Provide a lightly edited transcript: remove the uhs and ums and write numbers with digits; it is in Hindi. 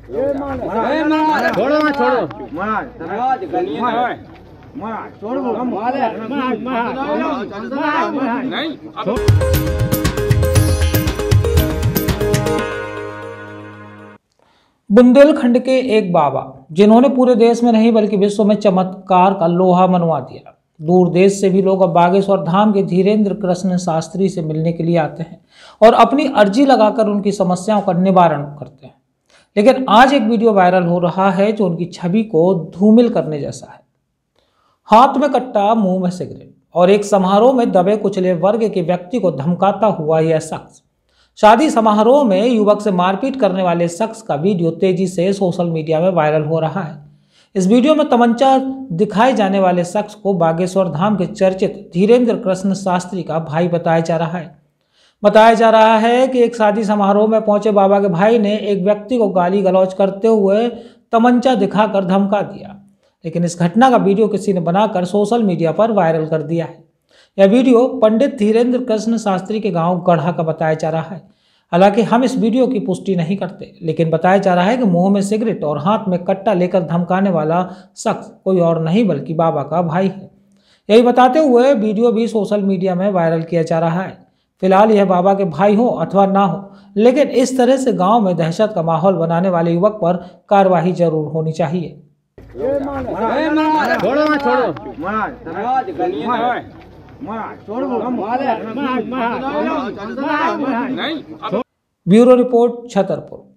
छोड़ो मत छोड़ो बुंदेलखंड के एक बाबा जिन्होंने पूरे देश में नहीं बल्कि विश्व में चमत्कार का लोहा मनवा दिया। दूर देश से भी लोग अब बागेश्वर धाम के धीरेन्द्र कृष्ण शास्त्री से मिलने के लिए आते हैं और अपनी अर्जी लगाकर उनकी समस्याओं का निवारण करते हैं। लेकिन आज एक वीडियो वायरल हो रहा है जो उनकी छवि को धूमिल करने जैसा है। हाथ में कट्टा, मुंह में सिगरेट और एक समारोह में दबे कुचले वर्ग के व्यक्ति को धमकाता हुआ यह शख्स शादी समारोह में युवक से मारपीट करने वाले शख्स का वीडियो तेजी से सोशल मीडिया में वायरल हो रहा है। इस वीडियो में तमंचा दिखाए जाने वाले शख्स को बागेश्वर धाम के चर्चित धीरेन्द्र कृष्ण शास्त्री का भाई बताया जा रहा है। बताया जा रहा है कि एक शादी समारोह में पहुंचे बाबा के भाई ने एक व्यक्ति को गाली गलौज करते हुए तमंचा दिखाकर धमका दिया। लेकिन इस घटना का वीडियो किसी ने बनाकर सोशल मीडिया पर वायरल कर दिया है। यह वीडियो पंडित धीरेन्द्र कृष्ण शास्त्री के गांव गढ़ा का बताया जा रहा है। हालांकि हम इस वीडियो की पुष्टि नहीं करते, लेकिन बताया जा रहा है कि मुंह में सिगरेट और हाथ में कट्टा लेकर धमकाने वाला शख्स कोई और नहीं बल्कि बाबा का भाई है। यही बताते हुए वीडियो भी सोशल मीडिया में वायरल किया जा रहा है। फिलहाल यह बाबा के भाई हो अथवा ना हो, लेकिन इस तरह से गाँव में दहशत का माहौल बनाने वाले युवक पर कार्रवाई जरूर होनी चाहिए। छोड़ो मत छोड़ो ब्यूरो रिपोर्ट छतरपुर।